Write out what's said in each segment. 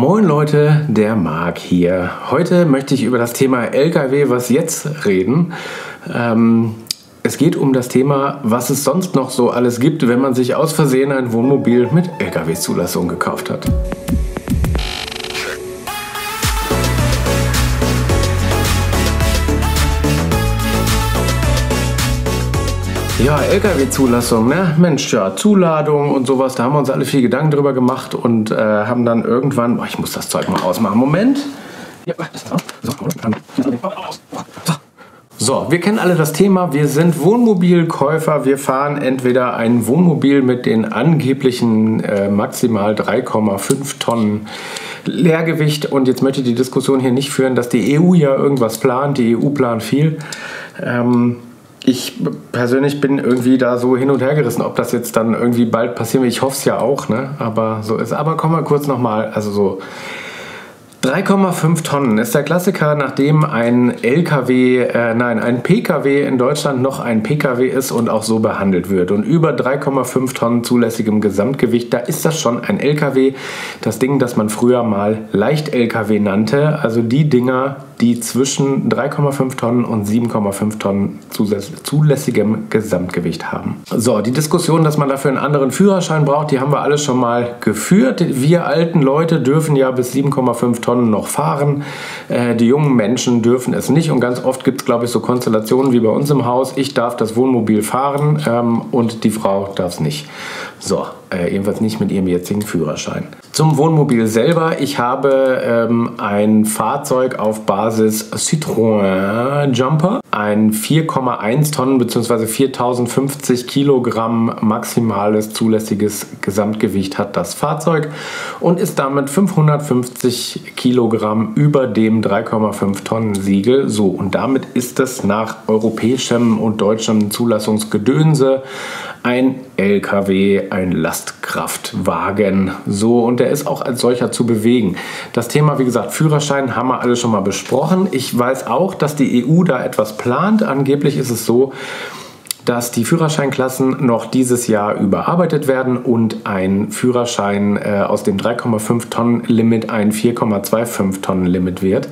Moin Leute, der Marc hier. Heute möchte ich über das Thema LKW was jetzt reden. Es geht um das Thema, was es sonst noch so alles gibt, wenn man sich aus Versehen ein Wohnmobil mit LKW-Zulassung gekauft hat. Ja, LKW-Zulassung, ne? Mensch, ja, Zuladung und sowas, da haben wir uns alle viel Gedanken drüber gemacht und haben dann irgendwann, ich muss das Zeug mal ausmachen, Moment. So, wir kennen alle das Thema, wir sind Wohnmobilkäufer, wir fahren entweder ein Wohnmobil mit den angeblichen maximal 3,5 Tonnen Leergewicht und jetzt möchte ich die Diskussion hier nicht führen, dass die EU ja irgendwas plant, die EU plant viel. Ich persönlich bin irgendwie da so hin und her gerissen, ob das jetzt dann irgendwie bald passieren wird. Ich hoffe es ja auch, ne? Aber so ist. Aber kommen wir kurz nochmal, also so 3,5 Tonnen ist der Klassiker, nachdem ein ein PKW in Deutschland noch ein PKW ist und auch so behandelt wird. Und über 3,5 Tonnen zulässigem Gesamtgewicht, da ist das schon ein LKW. Das Ding, das man früher mal Leicht-LKW nannte, also die Dinger, die zwischen 3,5 Tonnen und 7,5 Tonnen zulässigem Gesamtgewicht haben. So, die Diskussion, dass man dafür einen anderen Führerschein braucht, die haben wir alle schon mal geführt. Wir alten Leute dürfen ja bis 7,5 Tonnen noch fahren. Die jungen Menschen dürfen es nicht und ganz oft gibt es, glaube ich, so Konstellationen wie bei uns im Haus. Ich darf das Wohnmobil fahren und die Frau darf es nicht. So, jedenfalls nicht mit ihrem jetzigen Führerschein. Zum Wohnmobil selber. Ich habe ein Fahrzeug auf Basis Citroën Jumper. Ein 4,1 Tonnen bzw. 4050 Kilogramm maximales zulässiges Gesamtgewicht hat das Fahrzeug und ist damit 550 Kilogramm über dem 3,5 Tonnen Siegel. So, und damit ist es nach europäischem und deutschem Zulassungsgedönse ein LKW, ein Lastkraftwagen. So, und der ist auch als solcher zu bewegen. Das Thema, wie gesagt, Führerschein haben wir alle schon mal besprochen. Ich weiß auch, dass die EU da etwas plant. Angeblich ist es so, dass die Führerscheinklassen noch dieses Jahr überarbeitet werden und ein Führerschein aus dem 3,5 Tonnen Limit ein 4,25 Tonnen Limit wird.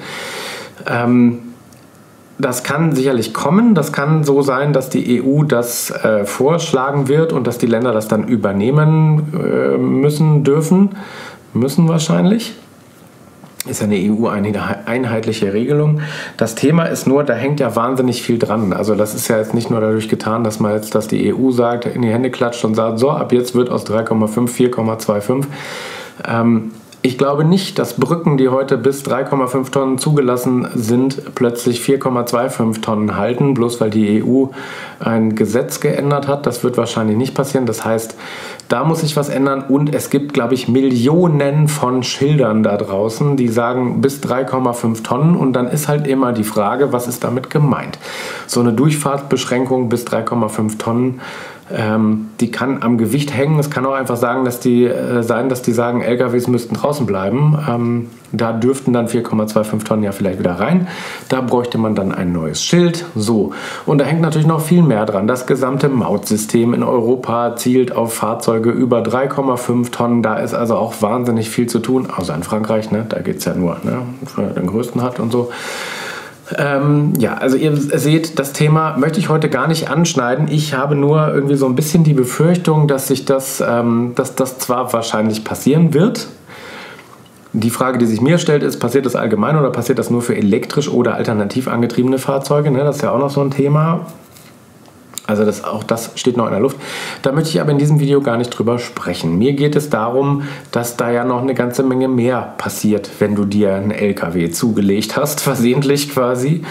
Das kann sicherlich kommen. Das kann so sein, dass die EU das vorschlagen wird und dass die Länder das dann übernehmen müssen wahrscheinlich. Ist ja eine EU-einheitliche Regelung. Das Thema ist nur, da hängt ja wahnsinnig viel dran. Also das ist ja jetzt nicht nur dadurch getan, dass die EU sagt, in die Hände klatscht und sagt, so, ab jetzt wird aus 3,5 4,25. Ich glaube nicht, dass Brücken, die heute bis 3,5 Tonnen zugelassen sind, plötzlich 4,25 Tonnen halten, bloß weil die EU ein Gesetz geändert hat. Das wird wahrscheinlich nicht passieren. Das heißt, da muss sich was ändern und es gibt, glaube ich, Millionen von Schildern da draußen, die sagen bis 3,5 Tonnen und dann ist halt immer die Frage, was ist damit gemeint? So eine Durchfahrtsbeschränkung bis 3,5 Tonnen, die kann am Gewicht hängen. Es kann auch einfach sagen, dass die sagen, LKWs müssten draußen bleiben. Da dürften dann 4,25 Tonnen ja vielleicht wieder rein. Da bräuchte man dann ein neues Schild. So. Und da hängt natürlich noch viel mehr dran. Das gesamte Mautsystem in Europa zielt auf Fahrzeuge über 3,5 Tonnen. Da ist also auch wahnsinnig viel zu tun. Außer in Frankreich, ne? Da geht es ja nur, ne? Wer den größten hat und so. Ja, also ihr seht, das Thema möchte ich heute gar nicht anschneiden. Ich habe nur irgendwie so ein bisschen die Befürchtung, dass das zwar wahrscheinlich passieren wird. Die Frage, die sich mir stellt, ist, passiert das allgemein oder passiert das nur für elektrisch oder alternativ angetriebene Fahrzeuge? Ne? Das ist ja auch noch so ein Thema. Also auch das steht noch in der Luft. Da möchte ich aber in diesem Video gar nicht drüber sprechen. Mir geht es darum, dass da ja noch eine ganze Menge mehr passiert, wenn du dir einen LKW zugelegt hast, versehentlich quasi.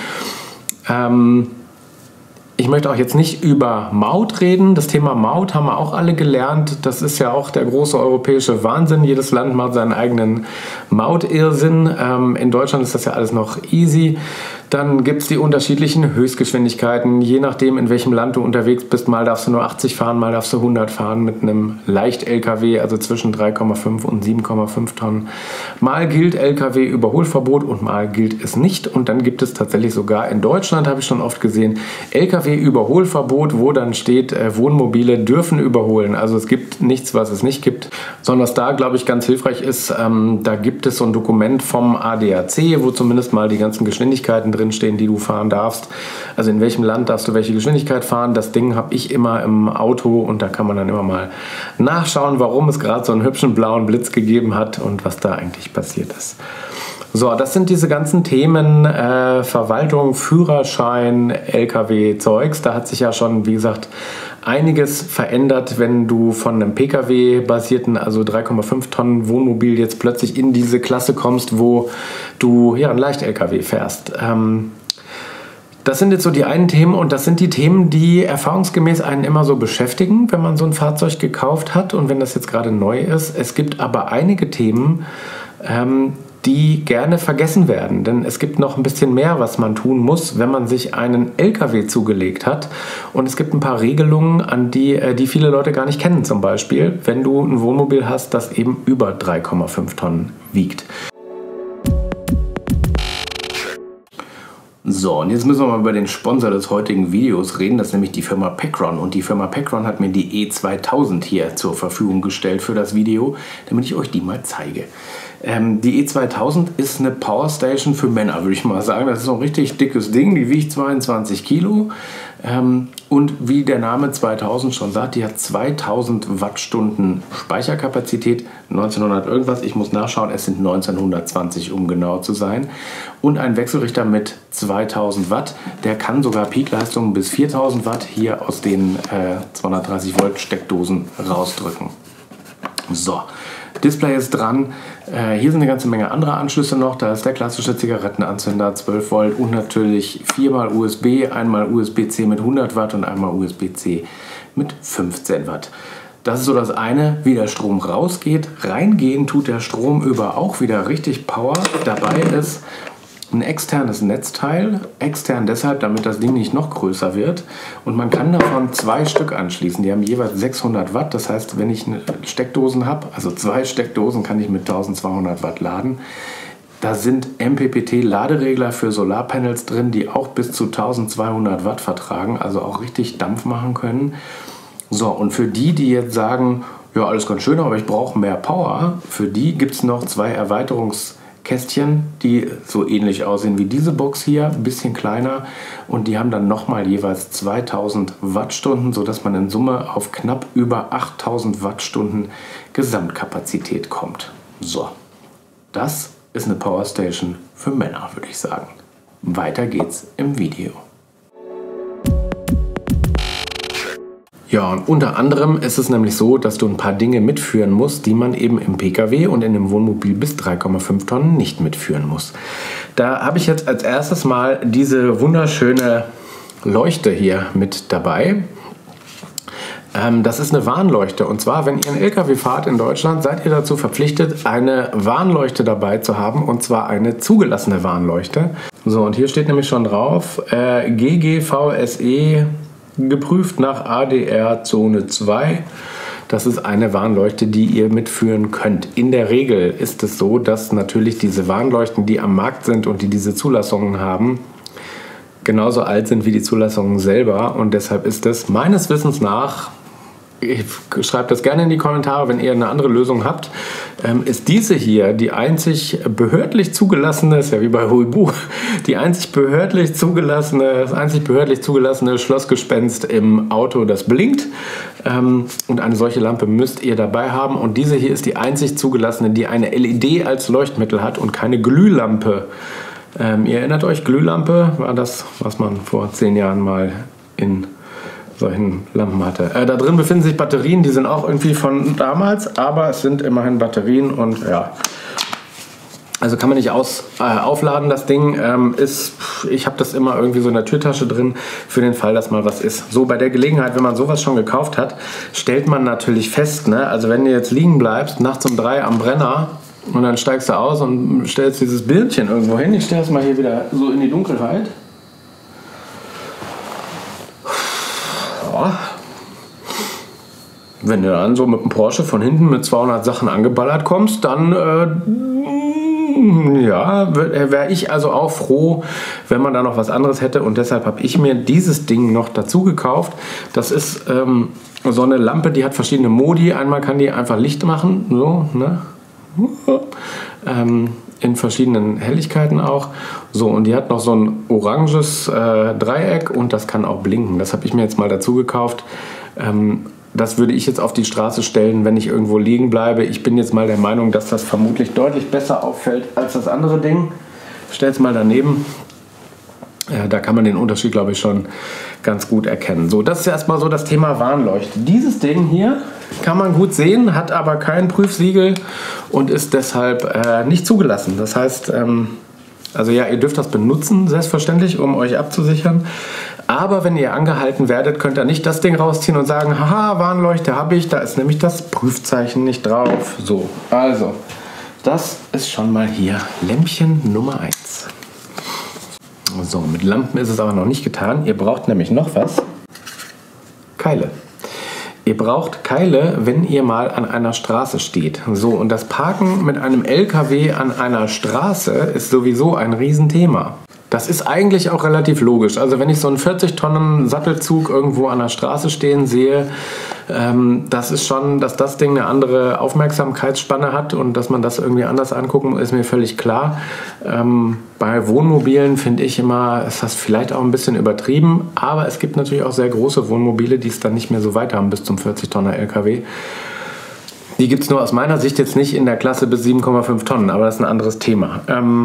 Ich möchte auch jetzt nicht über Maut reden. Das Thema Maut haben wir auch alle gelernt. Das ist ja auch der große europäische Wahnsinn. Jedes Land macht seinen eigenen Mautirrsinn. In Deutschland ist das ja alles noch easy. Dann gibt es die unterschiedlichen Höchstgeschwindigkeiten, je nachdem in welchem Land du unterwegs bist. Mal darfst du nur 80 fahren, mal darfst du 100 fahren mit einem Leicht-LKW, also zwischen 3,5 und 7,5 Tonnen. Mal gilt LKW-Überholverbot und mal gilt es nicht. Und dann gibt es tatsächlich sogar in Deutschland, habe ich schon oft gesehen, LKW-Überholverbot, wo dann steht, Wohnmobile dürfen überholen. Also es gibt nichts, was es nicht gibt. Sondern was da, glaube ich, ganz hilfreich ist, da gibt es so ein Dokument vom ADAC, wo zumindest mal die ganzen Geschwindigkeiten drinstehen, die du fahren darfst. Also in welchem Land darfst du welche Geschwindigkeit fahren. Das Ding habe ich immer im Auto und da kann man dann immer mal nachschauen, warum es gerade so einen hübschen blauen Blitz gegeben hat und was da eigentlich passiert ist. So, das sind diese ganzen Themen, Verwaltung, Führerschein, LKW-Zeugs. Da hat sich ja schon, wie gesagt, einiges verändert, wenn du von einem Pkw-basierten, also 3,5 Tonnen Wohnmobil jetzt plötzlich in diese Klasse kommst, wo du ja einen Leicht-LKW fährst. Das sind jetzt so die einen Themen und das sind die Themen, die erfahrungsgemäß einen immer so beschäftigen, wenn man so ein Fahrzeug gekauft hat und wenn das jetzt gerade neu ist. Es gibt aber einige Themen, die gerne vergessen werden. Denn es gibt noch ein bisschen mehr, was man tun muss, wenn man sich einen LKW zugelegt hat. Und es gibt ein paar Regelungen, an die viele Leute gar nicht kennen. Zum Beispiel, wenn du ein Wohnmobil hast, das eben über 3,5 Tonnen wiegt. So, und jetzt müssen wir mal über den Sponsor des heutigen Videos reden. Das ist nämlich die Firma Pecron. Und die Firma Pecron hat mir die E2000 hier zur Verfügung gestellt für das Video, damit ich euch die mal zeige. Die E2000 ist eine Powerstation für Männer, würde ich mal sagen. Das ist so ein richtig dickes Ding, die wiegt 22 Kilo. Und wie der Name 2000 schon sagt, die hat 2000 Wattstunden Speicherkapazität, 1900 irgendwas, ich muss nachschauen, es sind 1920, um genau zu sein. Und ein Wechselrichter mit 2000 Watt, der kann sogar Peakleistungen bis 4000 Watt hier aus den 230 Volt Steckdosen rausdrücken. So. Display ist dran. Hier sind eine ganze Menge anderer Anschlüsse noch. Da ist der klassische Zigarettenanzünder, 12 Volt und natürlich viermal USB, einmal USB-C mit 100 Watt und einmal USB-C mit 15 Watt. Das ist so das eine, wie der Strom rausgeht. Reingehen tut der Strom über auch wieder richtig Power. Dabei ist ein externes Netzteil, extern deshalb, damit das Ding nicht noch größer wird. Und man kann davon 2 Stück anschließen. Die haben jeweils 600 Watt. Das heißt, wenn ich Steckdosen habe, also 2 Steckdosen, kann ich mit 1200 Watt laden. Da sind MPPT-Laderegler für Solarpanels drin, die auch bis zu 1200 Watt vertragen, also auch richtig Dampf machen können. So, und für die, die jetzt sagen, ja, alles ganz schön, aber ich brauche mehr Power, für die gibt es noch 2 Erweiterungskästchen, die so ähnlich aussehen wie diese Box hier, ein bisschen kleiner, und die haben dann nochmal jeweils 2000 Wattstunden, sodass man in Summe auf knapp über 8000 Wattstunden Gesamtkapazität kommt. So, das ist eine Powerstation für Männer, würde ich sagen. Weiter geht's im Video. Ja, und unter anderem ist es nämlich so, dass du ein paar Dinge mitführen musst, die man eben im Pkw und in dem Wohnmobil bis 3,5 Tonnen nicht mitführen muss. Da habe ich jetzt als erstes mal diese wunderschöne Leuchte hier mit dabei. Das ist eine Warnleuchte, und zwar, wenn ihr einen LKW fahrt in Deutschland, seid ihr dazu verpflichtet, eine Warnleuchte dabei zu haben, und zwar eine zugelassene Warnleuchte. So, und hier steht nämlich schon drauf, GGVSE geprüft nach ADR Zone 2. Das ist eine Warnleuchte, die ihr mitführen könnt. In der Regel ist es so, dass natürlich diese Warnleuchten, die am Markt sind und die diese Zulassungen haben, genauso alt sind wie die Zulassungen selber, und deshalb ist es meines Wissens nach, schreibt das gerne in die Kommentare, wenn ihr eine andere Lösung habt, ist diese hier die einzig behördlich zugelassene, ist ja wie bei Huibu, das einzig behördlich zugelassene Schlossgespenst im Auto, das blinkt, und eine solche Lampe müsst ihr dabei haben, und diese hier ist die einzig zugelassene, die eine LED als Leuchtmittel hat und keine Glühlampe. Ihr erinnert euch, Glühlampe war das, was man vor 10 Jahren mal in solchen Lampen hatte. Da drin befinden sich Batterien, die sind auch irgendwie von damals, aber es sind immerhin Batterien, und ja, also kann man nicht aufladen, das Ding. Ich habe das immer irgendwie so in der Türtasche drin, für den Fall, dass mal was ist. So, bei der Gelegenheit, wenn man sowas schon gekauft hat, stellt man natürlich fest, ne? Also wenn du jetzt liegen bleibst, nachts um 3 am Brenner, Und dann steigst du aus und stellst dieses Bildchen irgendwo hin. Ich stelle es mal hier wieder so in die Dunkelheit. Ja. Wenn du dann so mit dem Porsche von hinten mit 200 Sachen angeballert kommst, dann ja, wäre ich also auch froh, wenn man da noch was anderes hätte. Und deshalb habe ich mir dieses Ding noch dazu gekauft. Das ist so eine Lampe, die hat verschiedene Modi. Einmal kann die einfach Licht machen, so, ne? In verschiedenen Helligkeiten auch. So, und die hat noch so ein oranges Dreieck und das kann auch blinken. Das habe ich mir jetzt mal dazu gekauft. Das würde ich jetzt auf die Straße stellen, wenn ich irgendwo liegen bleibe. Ich bin jetzt mal der Meinung, dass das vermutlich deutlich besser auffällt als das andere Ding. Stell es mal daneben. Da kann man den Unterschied, glaube ich, schon ganz gut erkennen. So, das ist erstmal so das Thema Warnleuchte. Dieses Ding hier kann man gut sehen, hat aber kein Prüfsiegel und ist deshalb nicht zugelassen. Das heißt, also ja, ihr dürft das benutzen, selbstverständlich, um euch abzusichern. Aber wenn ihr angehalten werdet, könnt ihr nicht das Ding rausziehen und sagen, haha, Warnleuchte habe ich, da ist nämlich das Prüfzeichen nicht drauf. So, also, das ist schon mal hier Lämpchen Nummer 1. So, mit Lampen ist es aber noch nicht getan. Ihr braucht nämlich noch was. Keile. Ihr braucht Keile, wenn ihr mal an einer Straße steht. So, und das Parken mit einem LKW an einer Straße ist sowieso ein Riesenthema. Das ist eigentlich auch relativ logisch. Also wenn ich so einen 40 Tonnen Sattelzug irgendwo an der Straße stehen sehe, das ist schon, dass das Ding eine andere Aufmerksamkeitsspanne hat und dass man das irgendwie anders angucken muss, ist mir völlig klar. Bei Wohnmobilen finde ich immer, ist das vielleicht auch ein bisschen übertrieben, aber es gibt natürlich auch sehr große Wohnmobile, die es dann nicht mehr so weit haben bis zum 40 Tonner LKW. Die gibt es nur aus meiner Sicht jetzt nicht in der Klasse bis 7,5 Tonnen, aber das ist ein anderes Thema.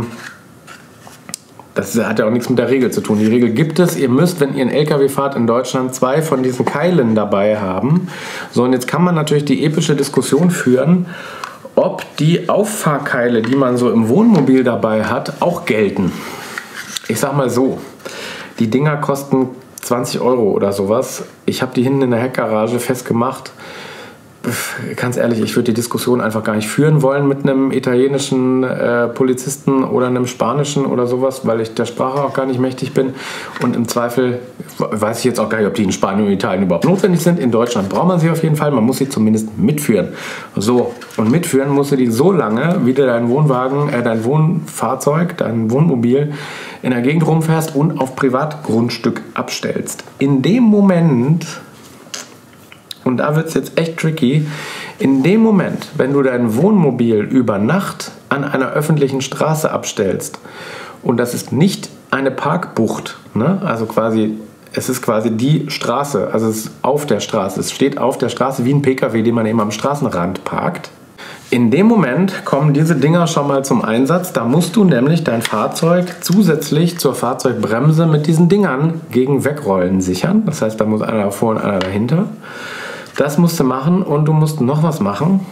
Das hat ja auch nichts mit der Regel zu tun. Die Regel gibt es. Ihr müsst, wenn ihr einen LKW fahrt in Deutschland, 2 von diesen Keilen dabei haben. So, und jetzt kann man natürlich die epische Diskussion führen, ob die Auffahrkeile, die man so im Wohnmobil dabei hat, auch gelten. Ich sag mal so, die Dinger kosten 20 € oder sowas. Ich habe die hinten in der Heckgarage festgemacht. Ganz ehrlich, ich würde die Diskussion einfach gar nicht führen wollen mit einem italienischen Polizisten oder einem spanischen oder sowas, weil ich der Sprache auch gar nicht mächtig bin. Und im Zweifel weiß ich jetzt auch gar nicht, ob die in Spanien und Italien überhaupt notwendig sind. In Deutschland braucht man sie auf jeden Fall. Man muss sie zumindest mitführen. So, und mitführen musst du die so lange, wie du deinen Wohnwagen, dein Wohnfahrzeug, dein Wohnmobil in der Gegend rumfährst und auf Privatgrundstück abstellst. In dem Moment... Und da wird es jetzt echt tricky. In dem Moment, wenn du dein Wohnmobil über Nacht an einer öffentlichen Straße abstellst und das ist nicht eine Parkbucht, ne? Also quasi, es ist quasi die Straße, also es ist auf der Straße, es steht auf der Straße wie ein PKW, den man eben am Straßenrand parkt. In dem Moment kommen diese Dinger schon mal zum Einsatz. Da musst du nämlich dein Fahrzeug zusätzlich zur Fahrzeugbremse mit diesen Dingern gegen Wegrollen sichern. Das heißt, da muss einer davor und einer dahinter. Das musst du machen und du musst noch was machen.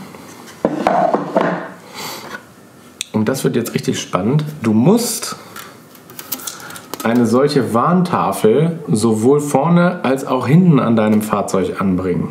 Und das wird jetzt richtig spannend. Du musst eine solche Warntafel sowohl vorne als auch hinten an deinem Fahrzeug anbringen.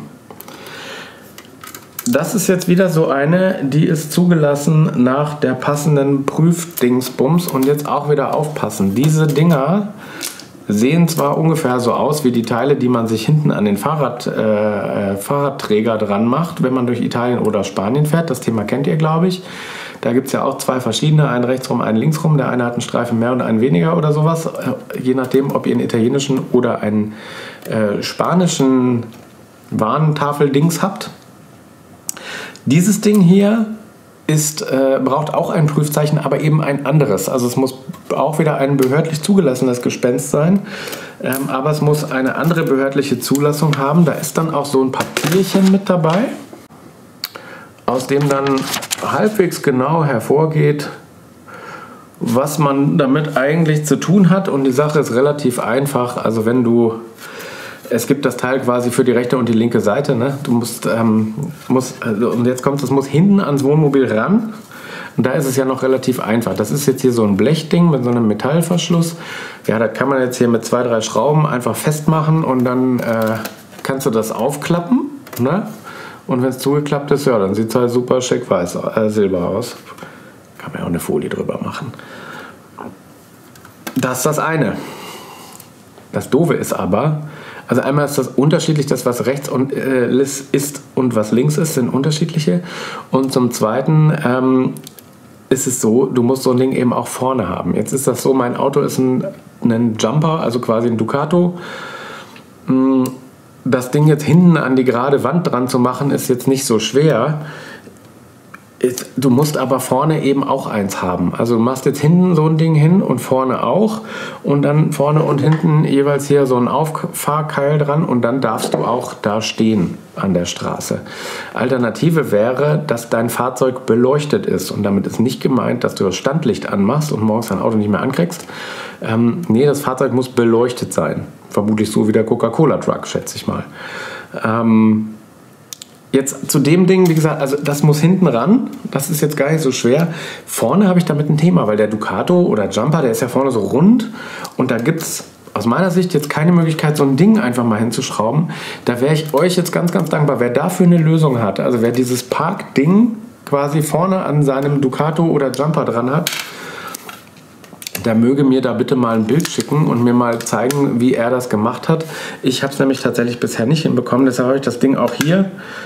Das ist jetzt wieder so eine, die ist zugelassen nach der passenden Prüfdingsbums. Und jetzt auch wieder aufpassen. Diese Dinger sehen zwar ungefähr so aus wie die Teile, die man sich hinten an den Fahrradträger dran macht, wenn man durch Italien oder Spanien fährt. Das Thema kennt ihr, glaube ich. Da gibt es ja auch 2 verschiedene, einen rechtsrum, einen linksrum. Der eine hat einen Streifen mehr und einen weniger oder sowas. Je nachdem, ob ihr einen italienischen oder einen spanischen Warntafeldings habt. Dieses Ding hier braucht auch ein Prüfzeichen, aber eben ein anderes. Also es muss auch wieder ein behördlich zugelassenes Gespenst sein, aber es muss eine andere behördliche Zulassung haben. Da ist dann auch so ein Papierchen mit dabei, aus dem dann halbwegs genau hervorgeht, was man damit eigentlich zu tun hat. Und die Sache ist relativ einfach. Also es gibt das Teil quasi für die rechte und die linke Seite. Ne? Du musst, und jetzt kommt es, muss hinten ans Wohnmobil ran. Und da ist es ja noch relativ einfach. Das ist jetzt hier so ein Blechding mit so einem Metallverschluss. Ja, das kann man jetzt hier mit 2, 3 Schrauben einfach festmachen und dann kannst du das aufklappen. Ne? Und wenn es zugeklappt ist, ja, dann sieht es halt super schick silber aus. Kann man ja auch eine Folie drüber machen. Das ist das eine. Das Doofe ist aber, also einmal ist das unterschiedlich, das was rechts ist und was links ist, sind unterschiedliche. Und zum Zweiten ist es so, du musst so ein Ding eben auch vorne haben. Jetzt ist das so, mein Auto ist ein Jumper, also quasi ein Ducato. Das Ding jetzt hinten an die gerade Wand dran zu machen, ist jetzt nicht so schwer. Du musst aber vorne eben auch eins haben. Also du machst jetzt hinten so ein Ding hin und vorne auch. Und dann vorne und hinten jeweils hier so ein Auffahrkeil dran. Und dann darfst du auch da stehen an der Straße. Alternative wäre, dass dein Fahrzeug beleuchtet ist. Und damit ist nicht gemeint, dass du das Standlicht anmachst und morgens dein Auto nicht mehr ankriegst. Nee, das Fahrzeug muss beleuchtet sein. Vermutlich so wie der Coca-Cola-Truck, schätze ich mal. Jetzt zu dem Ding, wie gesagt, also das muss hinten ran, das ist jetzt gar nicht so schwer. Vorne habe ich damit ein Thema, weil der Ducato oder Jumper, der ist ja vorne so rund und da gibt es aus meiner Sicht jetzt keine Möglichkeit, so ein Ding einfach mal hinzuschrauben. Da wäre ich euch jetzt ganz, ganz dankbar, wer dafür eine Lösung hat. Also wer dieses Park-Ding quasi vorne an seinem Ducato oder Jumper dran hat, der möge mir da bitte mal ein Bild schicken und mir mal zeigen, wie er das gemacht hat. Ich habe es nämlich tatsächlich bisher nicht hinbekommen, deshalb habe ich das Ding auch hier.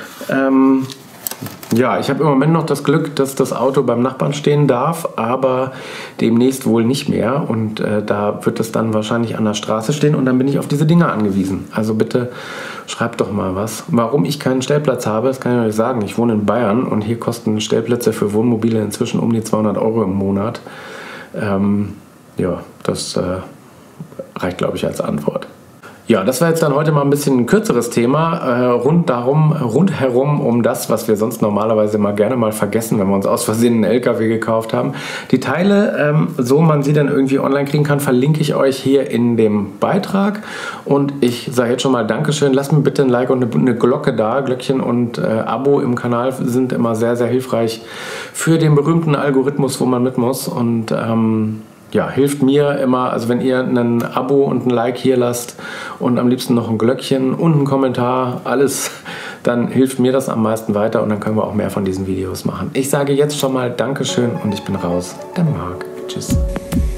Ja, ich habe im Moment noch das Glück, dass das Auto beim Nachbarn stehen darf, aber demnächst wohl nicht mehr. Und da wird es dann wahrscheinlich an der Straße stehen und dann bin ich auf diese Dinger angewiesen. Also bitte schreibt doch mal was. Warum ich keinen Stellplatz habe, das kann ich euch sagen. Ich wohne in Bayern und hier kosten Stellplätze für Wohnmobile inzwischen um die 200 € im Monat. Ja, das reicht, glaube ich, als Antwort. Ja, das war jetzt dann heute mal ein bisschen ein kürzeres Thema, rundherum um das, was wir sonst normalerweise mal gerne mal vergessen, wenn wir uns aus Versehen einen LKW gekauft haben. Die Teile, so man sie dann irgendwie online kriegen kann, verlinke ich euch hier in dem Beitrag. Und ich sage jetzt schon mal Dankeschön. Lasst mir bitte ein Like und eine Glocke da. Glöckchen und Abo im Kanal sind immer sehr, sehr hilfreich für den berühmten Algorithmus, wo man mit muss. Und ja, hilft mir immer, also wenn ihr ein Abo und ein Like hier lasst und am liebsten noch ein Glöckchen und ein Kommentar, alles, dann hilft mir das am meisten weiter und dann können wir auch mehr von diesen Videos machen. Ich sage jetzt schon mal Dankeschön und ich bin raus. Der Marc. Tschüss.